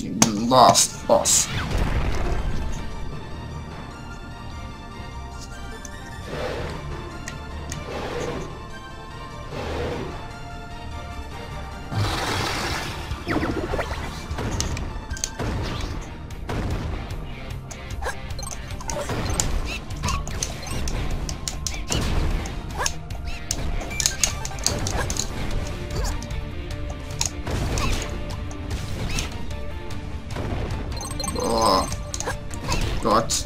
den Last Boss. Oh Gott.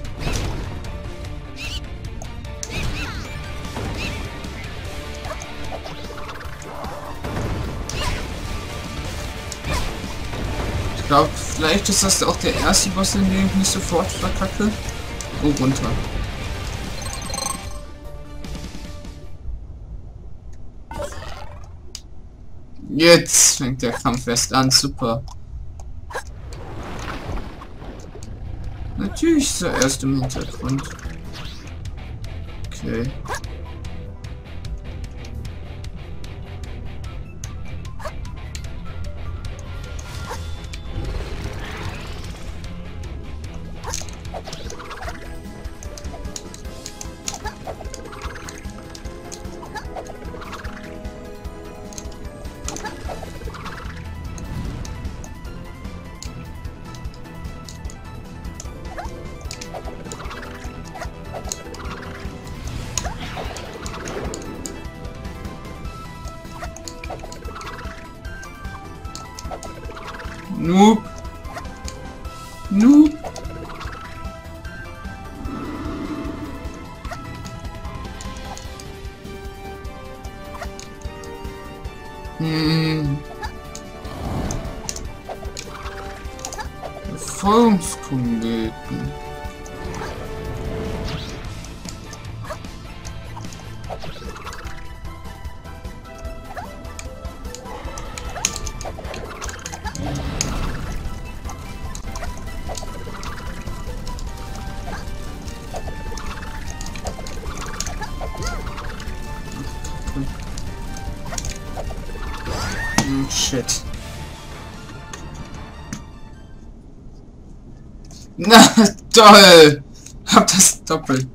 Ich glaube, vielleicht ist das auch der erste Boss, den ich nicht sofort verkacke. Oh, runter. Jetzt fängt der Kampf erst an, super. Natürlich ist er erst im Hintergrund. Okay. Noob. Noob. Erfolgskombeten. Shit. Na toll! Hab das doppelt.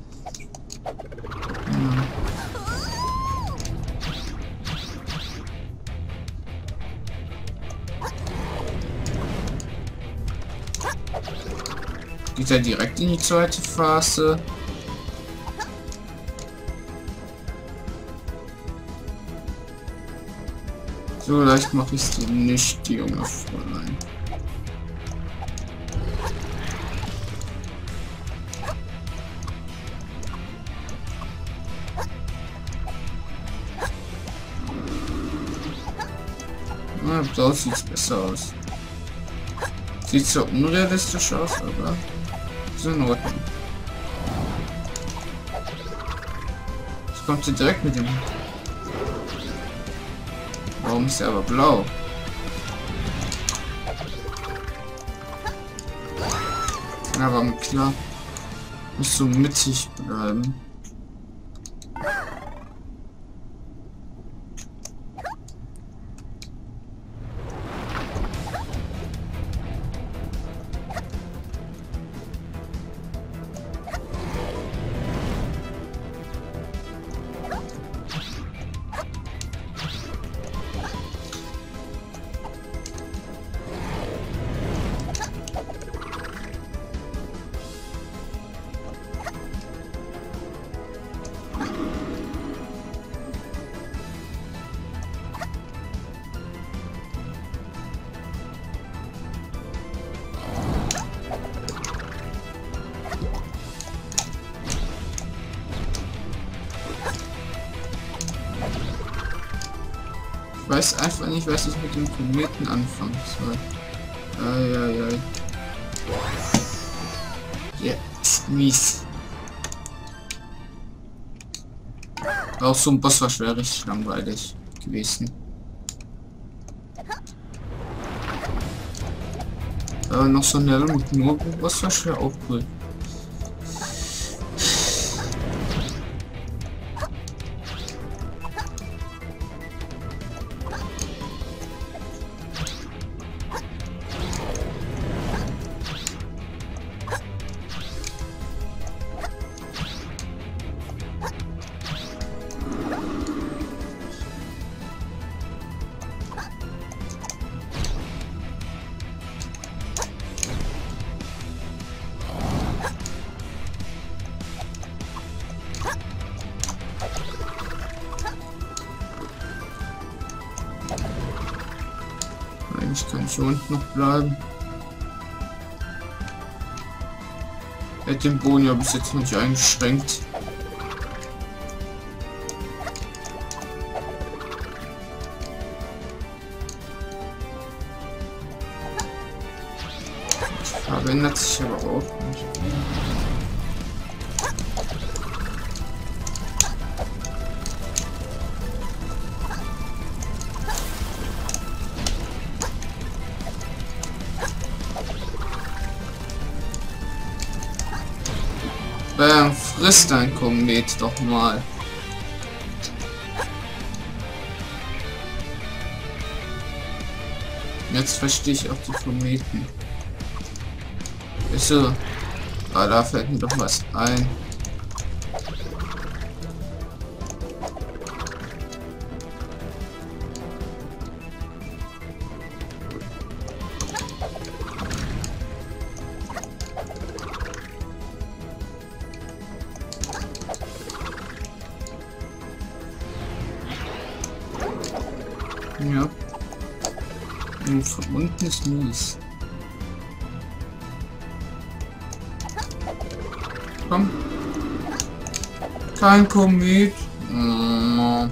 Geht er direkt in die zweite Phase? So leicht mache ich es dir nicht, die junge Fräulein. Na, so sieht es besser aus. Sieht so unrealistisch aus, aber ist in Ordnung. Jetzt kommt sie direkt mit dem. Warum ist er aber blau? Ja, aber klar. Muss so mittig bleiben. Ich weiß einfach nicht, was ich mit dem Kometen anfangen soll. Eieiei. Ja, ist mies. Auch so ein Boss war schwer richtig langweilig gewesen. Aber noch so ein Level mit nur Boss war schwer auch cool. Eigentlich kann ich hier unten noch bleiben. Er hat den Boden ja bis jetzt noch nicht eingeschränkt. Die Farbe ändert sich aber auch nicht. Frisst ein Komet doch mal. Jetzt verstehe ich auch die Kometen. So, da fällt mir doch was ein. Ja. Und von unten ist mies. Komm. Kein Komet. Oh.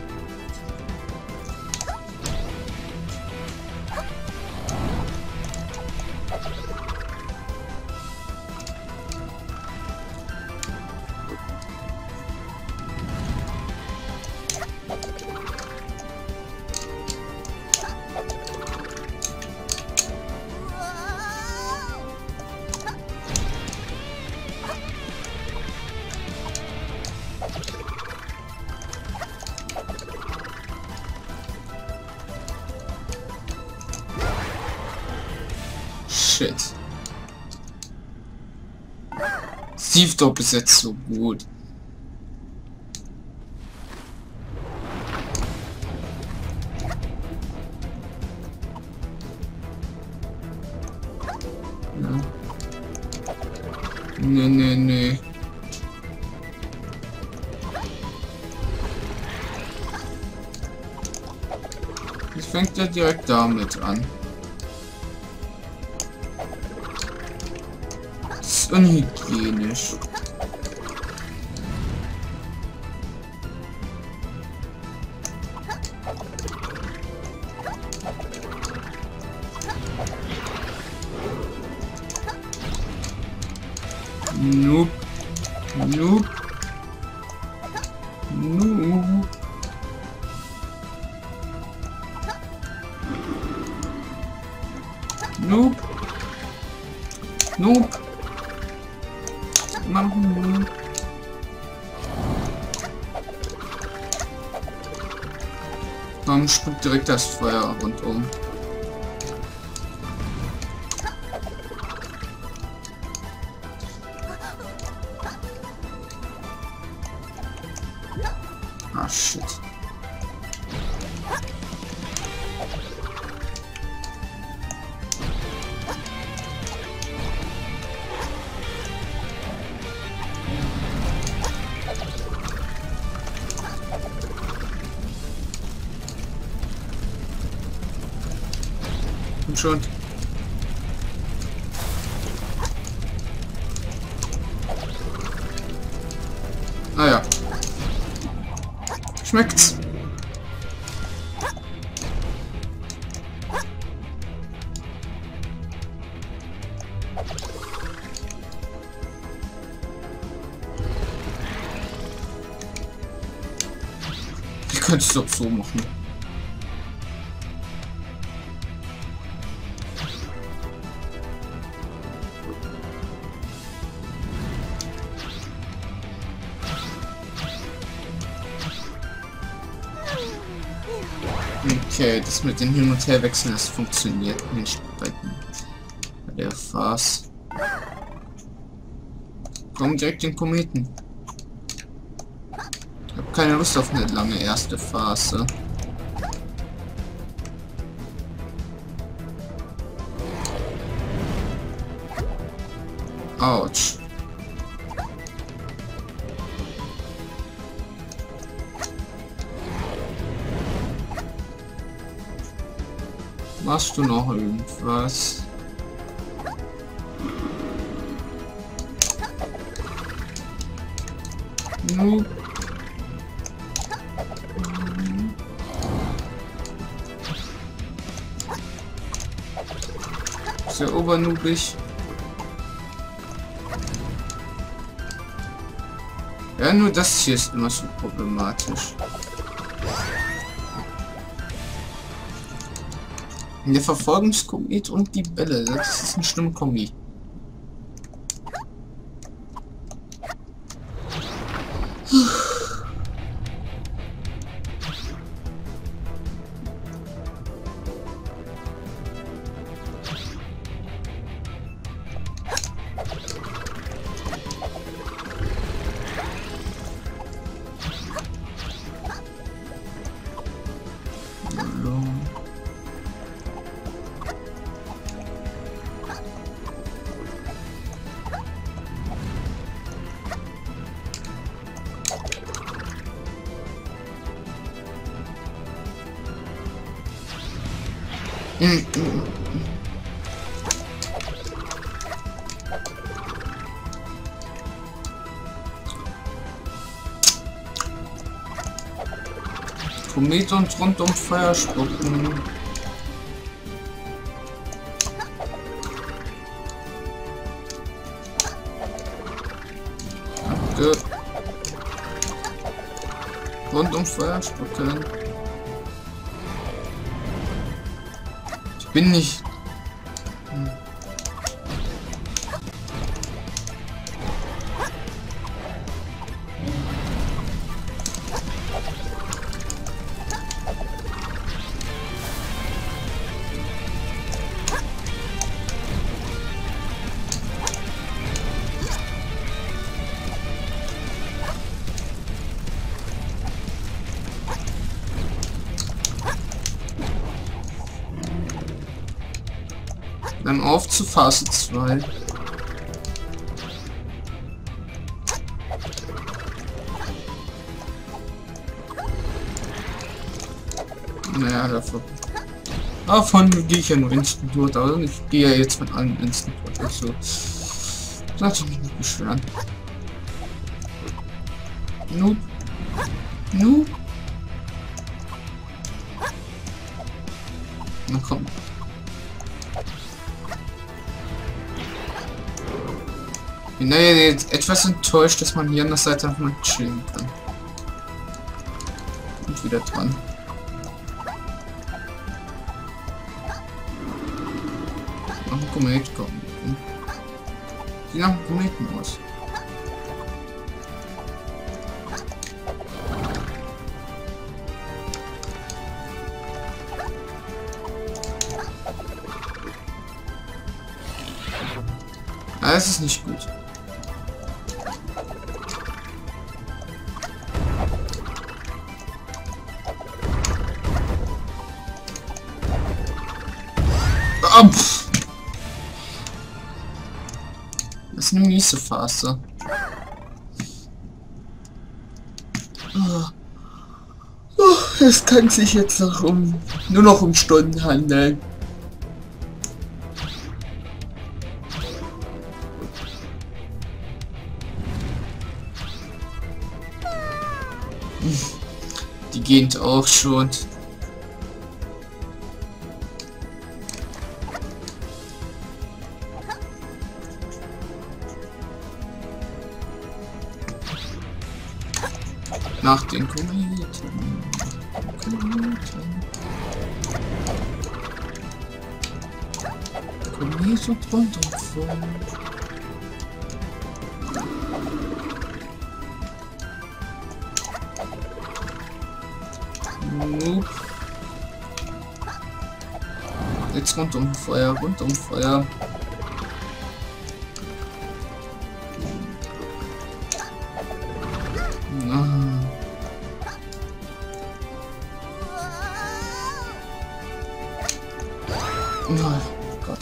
Shit. Steve Top ist jetzt so gut. Ja. Nee. Jetzt fängt er direkt damit an. Das ist unhygienisch. Nope. Nope. Nope. Nope. Nope. Machen. Komm, spuckt direkt das Feuer rundum. Ah, shit. Und schon. Ah ja. Schmeckt's. Ich könnte es doch so machen. Okay, das mit dem Hin- und Herwechseln, das funktioniert nicht bei der Farce. Komm direkt den Kometen. Ich habe keine Lust auf eine lange erste Phase. Autsch. Machst du noch irgendwas? Noob. Sehr obernoobig. Ja, nur das hier ist immer so problematisch. Der Verfolgungskomet und die Bälle, das ist eine schlimme Kombi. Komet und rundum Feuer spucken. Danke. Rundum Feuer spucken. Ich bin nicht. Dann auf zu Phase 2. Naja, davon gehe ich ja nur Instant durch, aber ich gehe ja jetzt mit allen Instant durch. Also, lass mich nicht beschweren. Noob. Noob. Na komm. Ich bin ja jetzt etwas enttäuscht, dass man hier an der Seite einfach mal chillen kann. Und wieder dran. Noch ein Komet kommen. Sieht nach einem Kometen aus. Ah, das ist nicht gut. Oh, das ist eine miese Phase. Es kann sich jetzt noch nur noch um Stunden handeln. Die gehen auch schon. Nach den Kometen. Komet und rundum voll. Nope. Jetzt rundum Feuer, rundum Feuer. Oh Gott.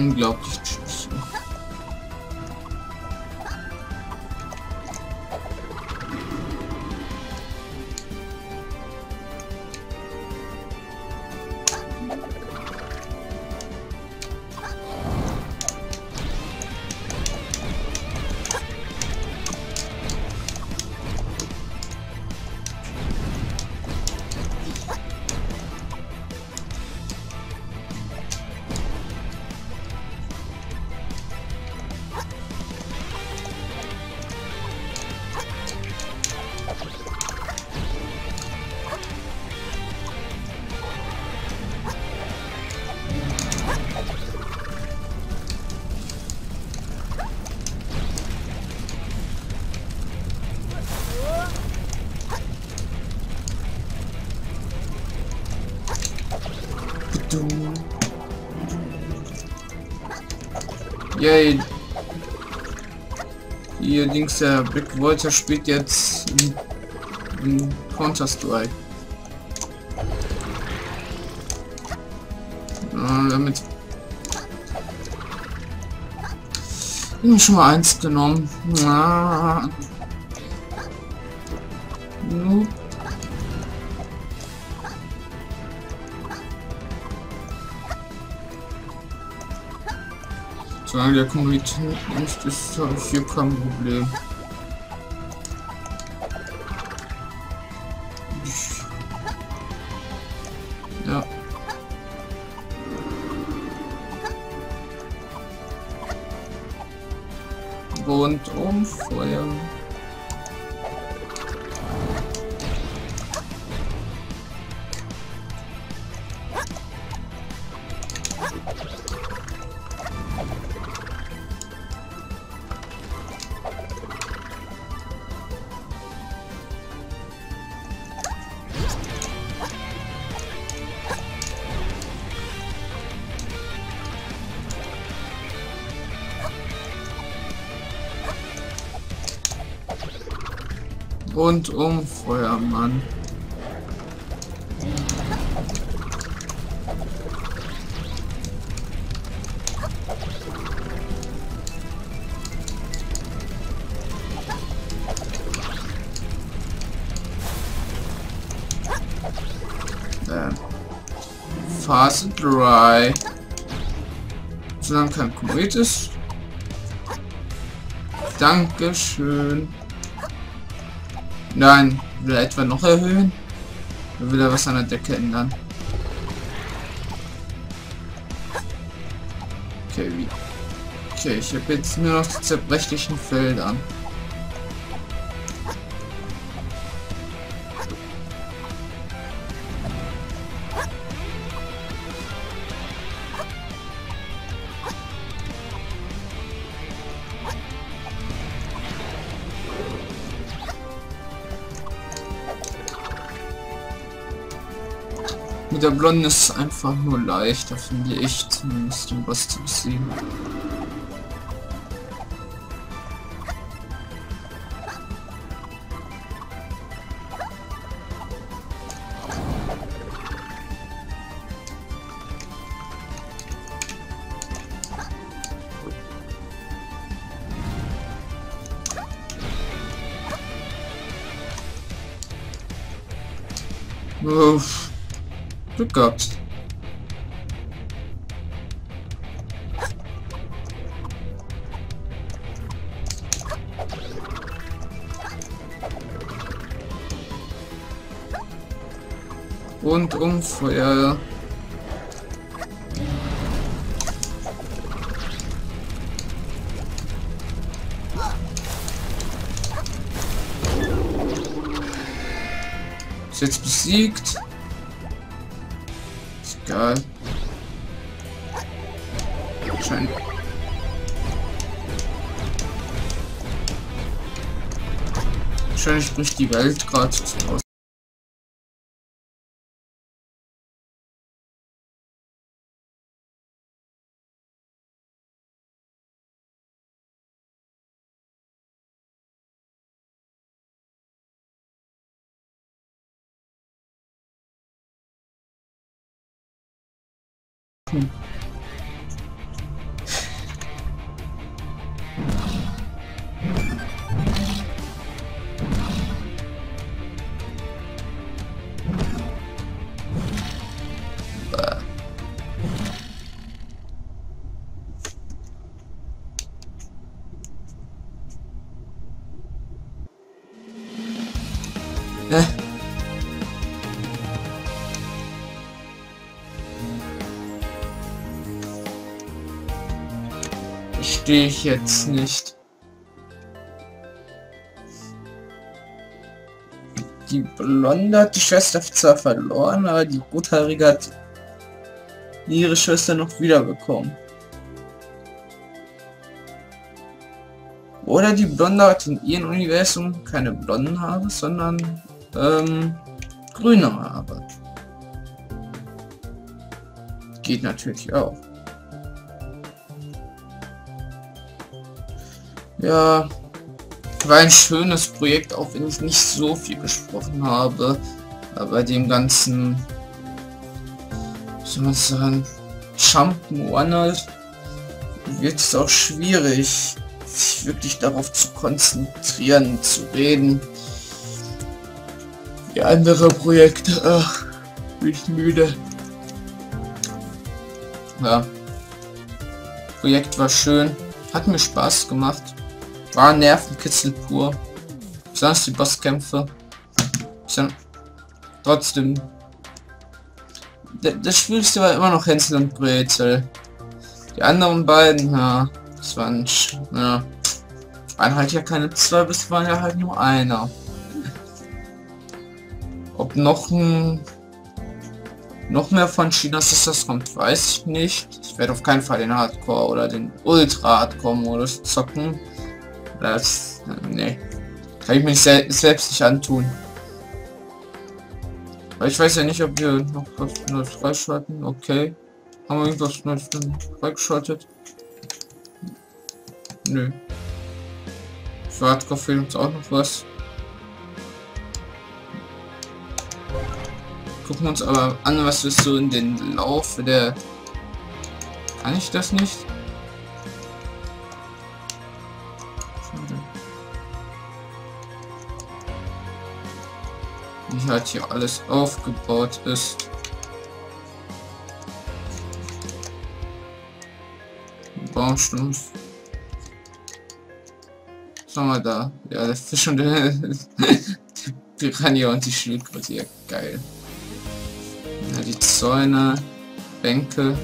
unglaublich tschüss. Yay. Hier links der Big Volta spielt jetzt in Counter-Strike. Damit schon mal eins genommen. Nope. Solange der Kommunität nicht ist, habe ich hier kein Problem. Ja. Rundum feuern. Rundum Feuermann. Phase 3. Solange kein Komet ist. Dankeschön. Nein, will er etwa noch erhöhen? Oder will er was an der Decke ändern? Okay, wie? Okay, ich habe jetzt nur noch die zerbrechlichen Felder. Mit der Blonden ist es einfach nur leichter, finde ich, zumindest um was zu besiegen. Uff. Glück gehabt. Rundum Feuer. Ist jetzt besiegt. Egal. Wahrscheinlich bricht die Welt gerade aus. Verstehe ich jetzt nicht. Die Blonde hat die Schwester zwar verloren, aber die Rothaarige hat ihre Schwester noch wiederbekommen. Oder die Blonde hat in ihrem Universum keine blonden Haare, sondern grüne Haare. Geht natürlich auch. Ja, war ein schönes Projekt, auch wenn ich nicht so viel gesprochen habe. Aber bei dem ganzen, wie soll man sagen, Jump'n'Run wird es auch schwierig, sich wirklich darauf zu konzentrieren, zu reden. Wie andere Projekte, ach, bin ich müde. Ja, Projekt war schön, hat mir Spaß gemacht. War Nervenkitzel pur. Besonders die Bosskämpfe. Trotzdem. Das Schwierigste war immer noch Hänsel und Gretel. Die anderen beiden, ja, das waren, ja, waren halt ja keine zwei, bis waren ja halt nur einer. Ob noch mehr von Chinas Sisters kommt, weiß ich nicht. Ich werde auf keinen Fall den Hardcore oder den Ultra Hardcore Modus zocken. Das, nee, kann ich mich selbst nicht antun. Weil ich weiß ja nicht, ob wir noch was Neues freischalten. Okay. Haben wir irgendwas Neues freigeschaltet? Nö. Für Hardcore fehlt uns auch noch was. Gucken wir uns aber an, was ist so in den Laufe der... Kann ich das nicht? Wie halt hier alles aufgebaut ist. Baumstumpf. Was haben wir da? Ja, der Fisch und der Piranha und die Schildkröte. Ja, geil. Ja, die Zäune, Bänke,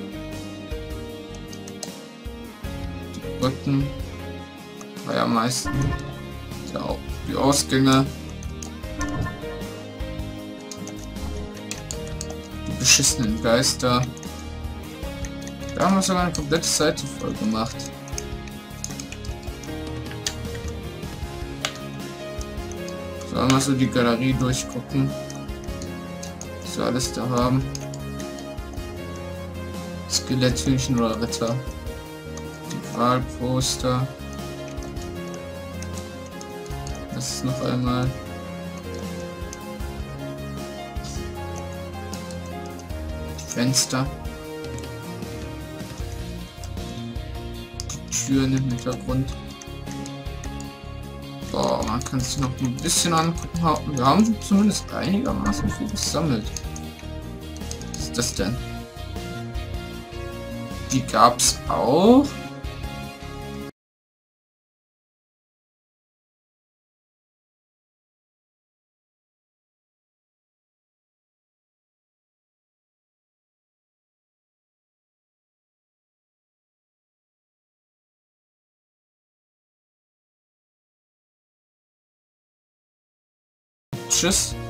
die Brücken, Feuermeisten, die Ausgänge, die beschissenen Geister. Da haben wir sogar eine komplette Seite voll gemacht. So, einmal so die Galerie durchgucken. Was wir alles da haben. Skeletthühnchen oder Ritter. Die Wahlposter. Das ist noch einmal. Die Fenster. Die Türen im Hintergrund. Boah, man kann sich noch ein bisschen angucken. Wir haben zumindest einigermaßen viel gesammelt. Was ist das denn? Die gab's auch. Tschüss.